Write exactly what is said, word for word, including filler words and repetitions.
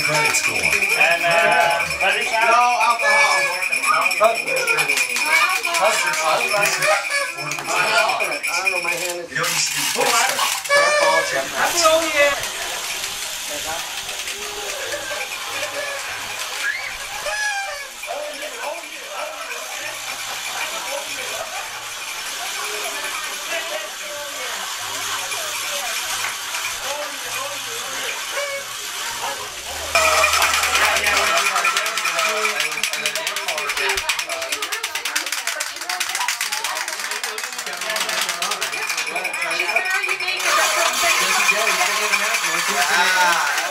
credit score. And uh, let it out. No alcohol. I don't know, my hand is... You don't need to do Careful, Jeff. Happy New Year. She's very unique. Ah.